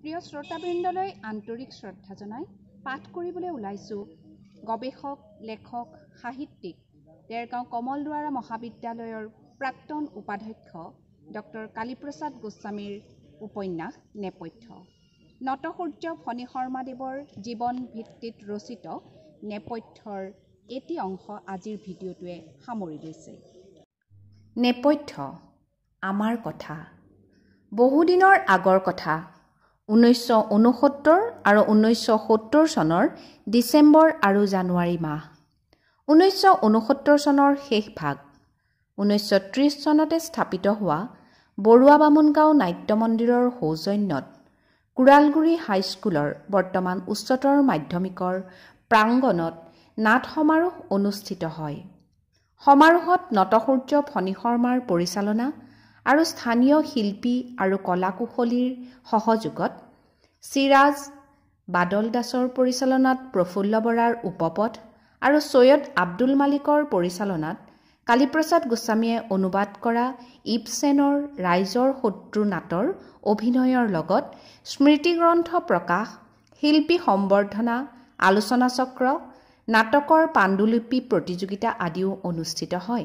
প্ৰিয় শ্ৰোতাবৃন্দলৈ আন্তৰিক শ্ৰদ্ধা জনাই পাঠ কৰিবলৈ ওলাইছোঁ গৱেষক, লেখক, সাহিত্যিক, দেৰগাঁও কমলদুৱাৰা মহাবিদ্যালয়ৰ প্ৰাক্তন উপাধ্যক্ষ ডক্টৰ কালীপ্ৰসাদ গোস্বামীৰ উপন্যাস নেপথ্য। নটসূৰ্য ফণী শৰ্মাদেৱৰ জীৱন ভিত্তিত ৰচিত নেপথ্যৰ এটি অংশ আজিৰ ভিডিঅ'টোৱে সামৰি লৈছে। নেপথ্য আমাৰ কথা, বহুদিনৰ আগৰ কথা। 1969 আৰু 1970 চনৰ ডিচেম্বৰ আৰু জানুৱাৰী মাহ। 1969 চনৰ শেষ ভাগ। 1930 চনতে স্থাপিত হোৱা বৰুৱা বামুণগাঁও নাট্য মন্দিৰৰ সৌজন্যত কুৰালগুৰি হাইস্কুলৰ বৰ্তমান উচ্চতৰ মাধ্যমিকৰ প্ৰাংগণত নাট সমাৰোহ অনুষ্ঠিত হয়। সমাৰোহত নটসূৰ্য ফণী শৰ্মাৰ পৰিচালনা আৰু স্থানীয় শিল্পী আৰু কলাকুশলীৰ সহযোগত চিৰাজ বাদল দাসৰ পৰিচালনাত প্ৰফুল্ল বৰাৰ উপপথ আৰু সৈয়দ আব্দুল মালিকৰ পৰিচালনাত কালীপ্ৰসাদ গোস্বামীয়ে অনুবাদ কৰা ইবছেনৰ ৰাইজৰ শত্ৰু নাটৰ অভিনয়ৰ লগত স্মৃতিগ্ৰন্থ প্ৰকাশ, শিল্পী সম্বৰ্ধনা, আলোচনা চক্ৰ, নাটকৰ পাণ্ডুলিপি প্ৰতিযোগিতা আদিও অনুষ্ঠিত হয়।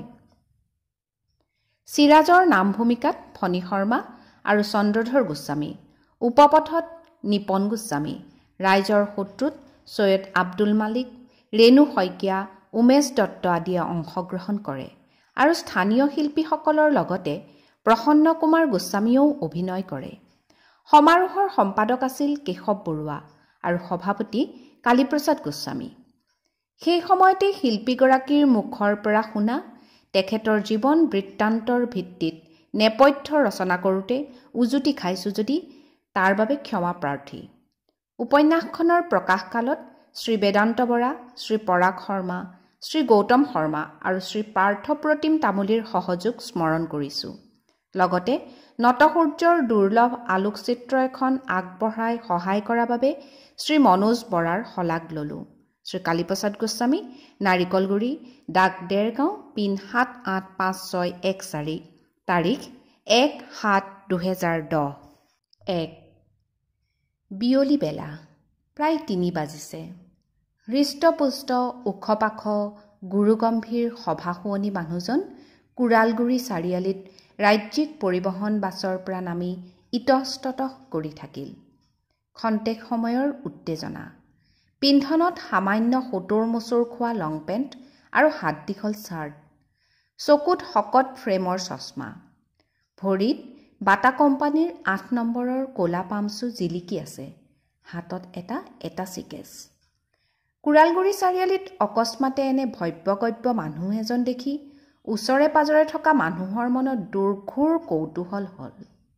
চিৰাজৰ নাম ভূমিকাত ফণী শৰ্মা আৰু চন্দ্ৰধৰ গোস্বামী, উপপথত নিপন গোস্বামী, ৰাইজৰ শত্ৰুত সৈয়দ আব্দুল মালিক, ৰেণু শইকীয়া, উমেশ দত্ত আদিয়ে অংশগ্ৰহণ কৰে আৰু স্থানীয় শিল্পীসকলৰ লগতে প্ৰসন্ন কুমাৰ গোস্বামীয়েও অভিনয় কৰে। সমাৰোহৰ সম্পাদক আছিল কেশৱ বৰুৱা আৰু সভাপতি কালীপ্ৰসাদ গোস্বামী। সেই সময়তে শিল্পীগৰাকীৰ মুখৰ পৰা শুনা তেখেতৰ জীৱন বৃত্তান্তৰ ভিত্তিত নেপথ্য ৰচনা কৰোঁতে উজুতি খাইছোঁ যদি তাৰ বাবে ক্ষমা প্ৰাৰ্থী। উপন্যাসখনৰ প্ৰকাশকালত শ্ৰী বেদান্ত বৰা, শ্ৰী পৰাগ শৰ্মা, শ্ৰী গৌতম শৰ্মা আৰু শ্ৰী পাৰ্থপ্ৰতিম তামুলীৰ সহযোগ স্মৰণ কৰিছোঁ। লগতে নটসূৰ্যৰ দুৰ্লভ আলোকচিত্ৰ এখন আগবঢ়াই সহায় কৰাৰ বাবে শ্ৰী মনোজ বৰাৰ শলাগ ল'লোঁ। শ্ৰী কালীপ্ৰসাদ গোস্বামী, নাৰিকলগুৰি, ডাক দেৰগাঁও, পিন 785614, তাৰিখ 1/7/2010। 1 বিয়লি বেলা, প্ৰায় 3 বাজিছে। হৃষ্টপুষ্ট ওখপাখ গুৰুগম্ভীৰ সভাশুৱনি মানুহজন কুৰালগুৰি চাৰিআলিত ৰাজ্যিক পৰিবহণ বাছৰ পৰা নামি ইতস্ততঃ কৰি থাকিল। খন্তেক সময়ৰ উত্তেজনা। পিন্ধনত সামান্য 70 মোচৰ খোৱা লং পেণ্ট আৰু হাত দীঘল চাৰ্ট, চকুত শকত ফ্ৰেমৰ চশমা, ভৰিত বাটা কোম্পানীৰ 8 নম্বৰৰ ক'লা পামচু জিলিকি আছে, হাতত এটা এটাচিকেছ। কুৰালগুৰি চাৰিআলিত অকস্মাতে এনে ভব্যগব্য মানুহ এজন দেখি ওচৰে পাজৰে থকা মানুহৰ মনত দুৰ্ঘোৰ কৌতূহল হ'ল।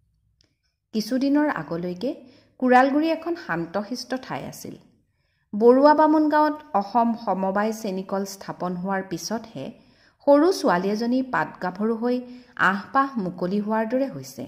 কিছুদিনৰ আগলৈকে কুৰালগুৰি এখন শান্তশিষ্ট ঠাই আছিল। বৰুৱা বামুণগাঁৱত অসম সমবায় চেনিকল স্থাপন হোৱাৰ পিছতহে সৰু ছোৱালী এজনী পাটগাভৰু হৈ আহপাহ মুকলি হোৱাৰ দৰে হৈছে।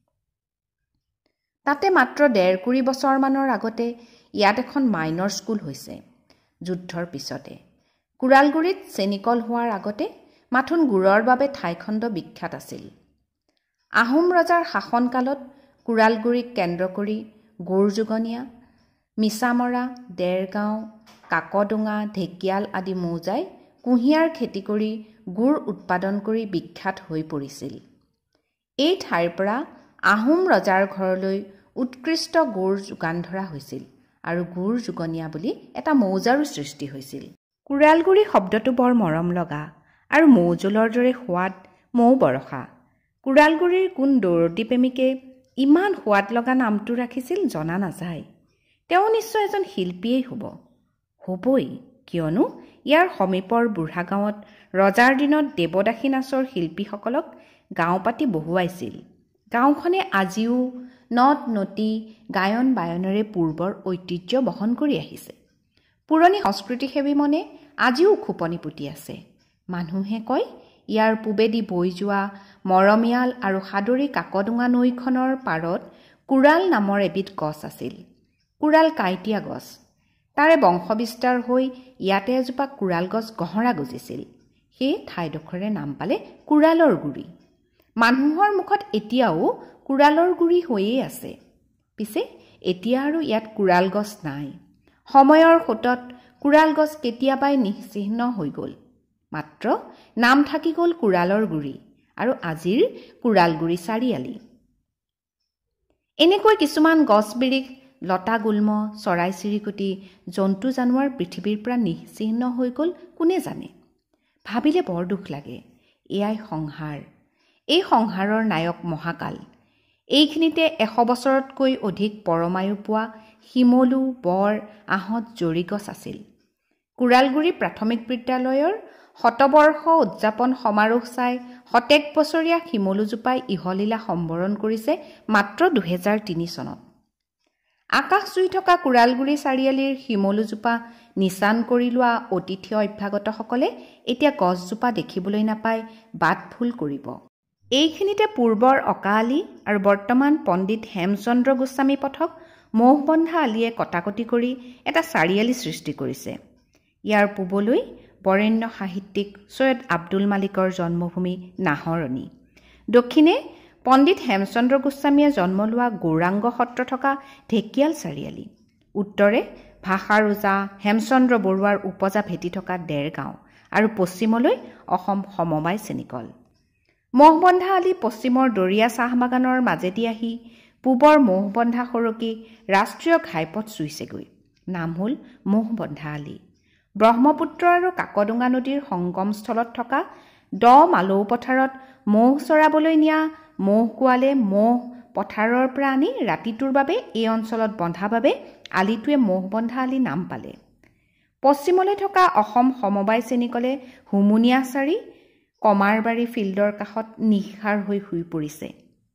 তাতে মাত্ৰ 1.5 বছৰমানৰ আগতে ইয়াত এখন মাইনৰ স্কুল হৈছে। যুদ্ধৰ পিছতে কুৰালগুৰিত চেনিকল হোৱাৰ আগতে মাথোন গুড়ৰ বাবে ঠাইখণ্ড বিখ্যাত আছিল। আহোম ৰজাৰ শাসনকালত কুৰালগুৰিক কেন্দ্ৰ কৰি গুড়যোগনীয়া, মিছামৰা, দেৰগাঁও, কাকডোঙা, ঢেকিয়াল আদি মৌজাই কুঁহিয়াৰ খেতি কৰি গুড় উৎপাদন কৰি বিখ্যাত হৈ পৰিছিল। এই ঠাইৰ পৰা আহোম ৰজাৰ ঘৰলৈ উৎকৃষ্ট গুড় যোগান ধৰা হৈছিল আৰু গুড় যোগনীয়া বুলি এটা মৌজাৰো সৃষ্টি হৈছিল। কুৰালগুৰি শব্দটো বৰ মৰম লগা আৰু মৌজোলৰ দৰে সোৱাদ মৌ বৰষা। কুৰালগুৰিৰ কোন দৌৰতী প্ৰেমিকে ইমান সোৱাদ লগা নামটো ৰাখিছিল জনা নাযায়। তেওঁ নিশ্চয় এজন শিল্পীয়েই হ'বই, কিয়নো ইয়াৰ সমীপৰ বুঢ়া গাঁৱত ৰজাৰ দিনত দেৱদাসী নাচৰ শিল্পীসকলক গাঁও পাতি বহুৱাইছিল। গাঁওখনে আজিও নদ নদী, গায়ন বায়নেৰে পূৰ্বৰ ঐতিহ্য বহন কৰি আহিছে। পুৰণি সংস্কৃতিসেৱী মনে আজিও খোপনি পুতি আছে। মানুহে কয় ইয়াৰ পূবেদি বৈ যোৱা মৰমীয়াল আৰু সাদৰী কাকডোঙা নৈখনৰ পাৰত কুৰাল নামৰ এবিধ গছ আছিল। কুৰাল কাঁইটীয়া গছ। তাৰে বংশবিস্তাৰ হৈ ইয়াতে এজোপা কুৰাল গছ গহৰা গজিছিল। সেই ঠাইডোখৰে নাম পালে কুৰালৰ গুৰি। মানুহৰ মুখত এতিয়াও কুৰালৰ গুৰি হৈয়ে আছে। পিছে এতিয়া আৰু ইয়াত কুৰাল গছ নাই। সময়ৰ সোঁতত কুৰাল গছ কেতিয়াবাই নিশ্চিহ্ন হৈ গ'ল। মাত্ৰ নাম থাকি গ'ল কুৰালৰ গুৰি আৰু আজিৰ কুৰালগুৰি চাৰিআলি। এনেকৈ কিছুমান গছ বিৰিখ, লতা গুল্ম, চৰাই চিৰিকটি, জন্তু জানোৱাৰ পৃথিৱীৰ পৰা নিশ্চিহ্ন হৈ গ'ল কোনে জানে। ভাবিলে বৰ দুখ লাগে। এয়াই সংহাৰ। এই সংহাৰৰ নায়ক মহাকাল। এইখিনিতে 100 বছৰতকৈ অধিক পৰমায়ু পোৱা শিমলু, বৰ, আহঁত, জৰি গছ আছিল। কুৰালগুৰি প্ৰাথমিক বিদ্যালয়ৰ শতবৰ্ষ উদযাপন সমাৰোহ চাই 100 বছৰীয়া শিমলুজোপাই ইহলীলা সম্বৰণ কৰিছে মাত্ৰ 2003 চনত। আকাশ চুই থকা কুৰালগুৰি চাৰিআলিৰ শিমলুজোপা নিচান কৰি লোৱা অতিথি অভ্যাগতসকলে এতিয়া গছজোপা দেখিবলৈ নাপাই বাট ভুল কৰিব। এইখিনিতে পূৰ্বৰ অকাআলি আৰু বৰ্তমান পণ্ডিত হেমচন্দ্ৰ গোস্বামী পথক মহবন্ধা আলিয়ে কটাকটি কৰি এটা চাৰিআলি সৃষ্টি কৰিছে। ইয়াৰ পূবলৈ বৰেণ্য সাহিত্যিক সৈয়দ আব্দুল মালিকৰ জন্মভূমি নাহৰণি, দক্ষিণে পণ্ডিত হেমচন্দ্ৰ গোস্বামীয়ে জন্ম লোৱা গৌৰাংগ সত্ৰ থকা ঢেকিয়াল চাৰিআলি, উত্তৰে ভাষা ৰজা হেমচন্দ্ৰ বৰুৱাৰ উপজা ভেটি থকা দেৰগাঁও আৰু পশ্চিমলৈ অসম সমবায় চেনিকল। মহবন্ধা আলি পশ্চিমৰ দৰিয়া চাহবাগানৰ মাজেদি আহি পূবৰ মহবন্ধা সৰকি ৰাষ্ট্ৰীয় ঘাইপথ চুইছেগৈ। নাম হ'ল মহবন্ধা আলি। ব্ৰহ্মপুত্ৰ আৰু কাকডোঙা নদীৰ সংগমস্থলত থকা দ মালৌ পথাৰত মহ চৰাবলৈ নিয়া মহ গোৱালে মহ পথাৰৰ পৰা আনি ৰাতিটোৰ বাবে এই অঞ্চলত বন্ধা বাবে আলিটোৱে মহবন্ধা আলি নাম পালে। পশ্চিমলৈ থকা অসম সমবায় চেনিকলে হুমুনিয়াচাৰি কমাৰবাৰী ফিল্ডৰ কাষত নিশাৰ হৈ শুই পৰিছে।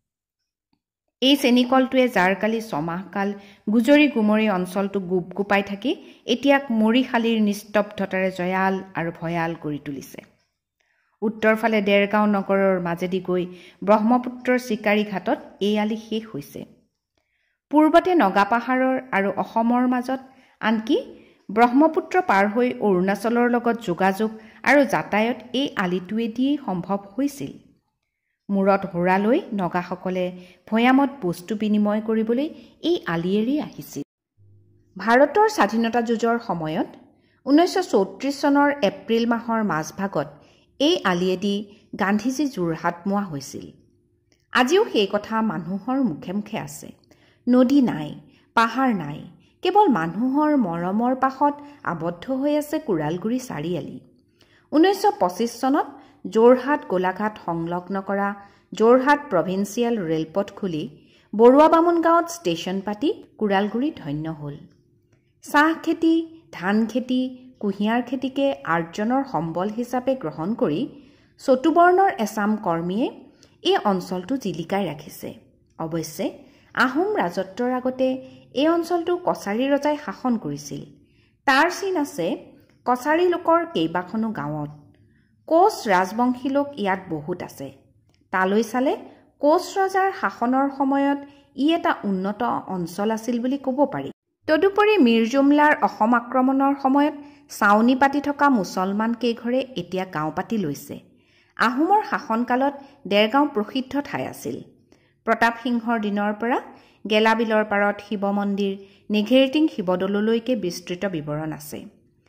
এই চেনিকলটোৱে জাৰকালি ছমাহকাল গুজৰি গুমৰি অঞ্চলটো গোপগোপাই থাকি এতিয়াক মৰিশালীৰ নিস্তব্ধতাৰে জয়াল আৰু ভয়াল কৰি তুলিছে। উত্তৰফালে দেৰগাঁও নগৰৰ মাজেদি গৈ ব্ৰহ্মপুত্ৰৰ চিকাৰী ঘাটত এই আলি শেষ হৈছে। পূৰ্বতে নগাপাহাৰৰ আৰু অসমৰ মাজত আনকি ব্ৰহ্মপুত্ৰ পাৰ হৈ অৰুণাচলৰ লগত যোগাযোগ আৰু যাতায়ত এই আলিটোৱেদিয়েই সম্ভৱ হৈছিল। মূৰত হোৰা লৈ নগাসকলে ভৈয়ামত বস্তু বিনিময় কৰিবলৈ এই আলিয়েৰে আহিছিল। ভাৰতৰ স্বাধীনতা যুঁজৰ সময়ত 1934 চনৰ এপ্ৰিল মাহৰ মাজভাগত এই আলিয়েদি গান্ধীজী যোৰহাটমোৱা হৈছিল। আজিও সেই কথা মানুহৰ মুখে মুখে আছে। নদী নাই, পাহাৰ নাই, কেৱল মানুহৰ মৰমৰ পাশত আবদ্ধ হৈ আছে কুৰালগুৰি চাৰিআলি। 1925 চনত যোৰহাট গোলাঘাট সংলগ্ন কৰা যোৰহাট প্ৰভিন্সিয়েল ৰেলপথ খুলি বৰুৱা বামুণ গাঁৱত ষ্টেচন পাতি কুৰালগুৰি ধন্য হ'ল। চাহ খেতি, ধান খেতি, কুঁহিয়াৰ খেতিকে আৰ্জনৰ সম্বল হিচাপে গ্ৰহণ কৰি চতুবৰ্ণৰ এচাম কৰ্মীয়ে এই অঞ্চলটো জিলিকাই ৰাখিছে। অৱশ্যে আহোম ৰাজত্বৰ আগতে এই অঞ্চলটো কছাৰী ৰজাই শাসন কৰিছিল। তাৰ চিন আছে কছাৰী লোকৰ কেইবাখনো গাঁৱত। কোচ ৰাজবংশী লোক ইয়াত বহুত আছে। তালৈ চালে কোচ ৰজাৰ শাসনৰ সময়ত ই এটা উন্নত অঞ্চল আছিল বুলি ক'ব পাৰি। তদুপৰি মীৰ জুমলাৰ অসম আক্ৰমণৰ সময়ত চাউনি পাতি থকা মুছলমান কেইঘৰে এতিয়া গাঁও পাতি লৈছে। আহোমৰ শাসনকালত দেৰগাঁও প্ৰসিদ্ধ ঠাই আছিল। প্ৰতাপ সিংহৰ দিনৰ পৰা গেলাবিলৰ পাৰত শিৱ মন্দিৰ, নেঘেৰিটিং শিৱদৌললৈকে বিস্তৃত বিৱৰণ আছে।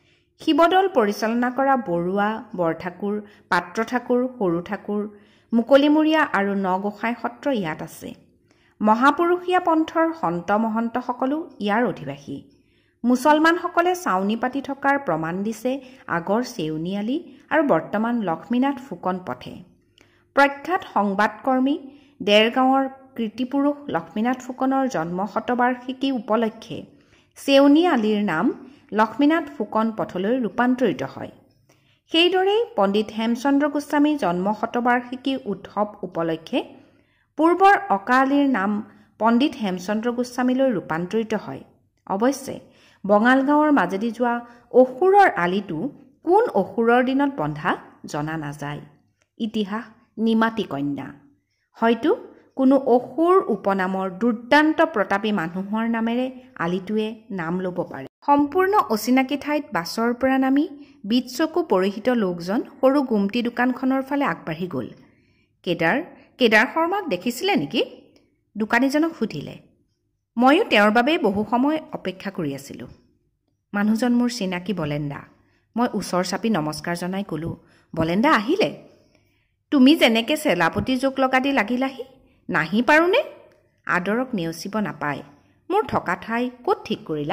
শিৱদৌল পৰিচালনা কৰা বৰুৱা, বৰঠাকুৰ, পাত্ৰ ঠাকুৰ, সৰু ঠাকুৰ, মুকলিমূৰীয়া আৰু নগোসাঁই সত্ৰ ইয়াত আছে। মহাপুৰুষীয়া পন্থৰ সন্ত মহন্তসকলো ইয়াৰ অধিবাসী। মুছলমানসকলে চাউনি পাতি থকাৰ প্ৰমাণ দিছে আগৰ চেউনিআলি আৰু বৰ্তমান লক্ষ্মীনাথ ফুকন পথে। প্ৰখ্যাত সংবাদকৰ্মী দেৰগাঁৱৰ কীৰ্তিপুৰুষ লক্ষ্মীনাথ ফুকনৰ জন্ম শতবাৰ্ষিকী উপলক্ষে চেউনিআলিৰ নাম লক্ষ্মীনাথ ফুকন পথলৈ ৰূপান্তৰিত হয়। সেইদৰেই পণ্ডিত হেমচন্দ্ৰ গোস্বামী জন্ম শতবাৰ্ষিকী উৎসৱ উপলক্ষে পূৰ্বৰ অকাআলিৰ নাম পণ্ডিত হেমচন্দ্ৰ গোস্বামীলৈ ৰূপান্তৰিত হয়। অৱশ্যে বঙালগাঁৱৰ মাজেদি যোৱা অসুৰৰ আলিটো কোন অসুৰৰ দিনত বন্ধা জনা নাযায়। ইতিহাস নিমাতী কন্যা। হয়তো কোনো অসুৰ উপনামৰ দুৰ্দান্ত প্ৰতাপী মানুহৰ নামেৰে আলিটোৱে নাম ল'ব পাৰে। সম্পূৰ্ণ অচিনাকি ঠাইত বাছৰ পৰা নামি বিৎচকু পৰিহিত লোকজন সৰু গুমটি দোকানখনৰ ফালে আগবাঢ়ি গ'ল। কেদাৰ শৰ্মাক দেখিছিলে নেকি? দোকানীজনক সুধিলে। ময়ো তেওঁৰ বাবেই বহু সময় অপেক্ষা কৰি আছিলোঁ। মানুহজন মোৰ চিনাকি বলেণ্ডা। মই ওচৰ চাপি নমস্কাৰ জনাই ক'লোঁ, বলেণ্ডা আহিলে? তুমি যেনেকৈ চেলাপতি জোক লগা দি লাগিলাহি, নাহি পাৰোঁনে? আদৰক নেওচিব নাপায়। মোৰ থকা ঠাই ক'ত ঠিক কৰিলা?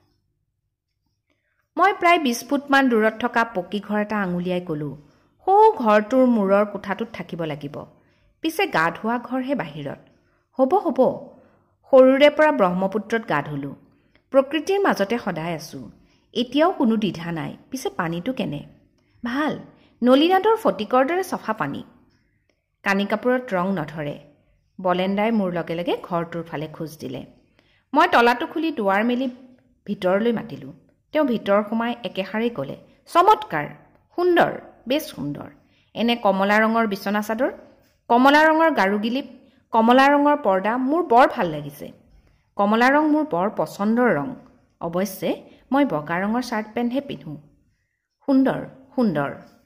মই প্ৰায় 20 ফুটমান দূৰত থকা পকী ঘৰ এটা আঙুলিয়াই ক'লোঁ, সৌ ঘৰটোৰ মূৰৰ কোঠাটোত থাকিব লাগিব। পিছে গা ধোৱা ঘৰহে বাহিৰত। হ'ব হ'ব, সৰুৰে পৰা ব্ৰহ্মপুত্ৰত গা ধুলোঁ। প্ৰকৃতিৰ মাজতে সদায় আছোঁ। এতিয়াও কোনো দ্বিধা নাই। পিছে পানীটো কেনে? ভাল, নলীনাদৰ ফটিকৰ দৰে চফা পানী। কানি কাপোৰত ৰং নধৰে। বলেণ্ডাই মোৰ লগে লগে ঘৰটোৰ ফালে খোজ দিলে। মই তলাটো খুলি দুৱাৰ মেলি ভিতৰলৈ মাতিলোঁ। তেওঁ ভিতৰ সোমাই একেষাৰেই ক'লে, চমৎকাৰ, সুন্দৰ, বেছ সুন্দৰ। এনে কমলা ৰঙৰ বিচনা চাদৰ, কমলা ৰঙৰ গাৰু গিলিপ, কমলা ৰঙৰ পৰ্দা মোৰ বৰ ভাল লাগিছে। কমলা ৰং মোৰ বৰ পচন্দৰ ৰং। অৱশ্যে মই বগা ৰঙৰ শ্বাৰ্ট পেণ্টহে পিন্ধোঁ। সুন্দৰ সুন্দৰ।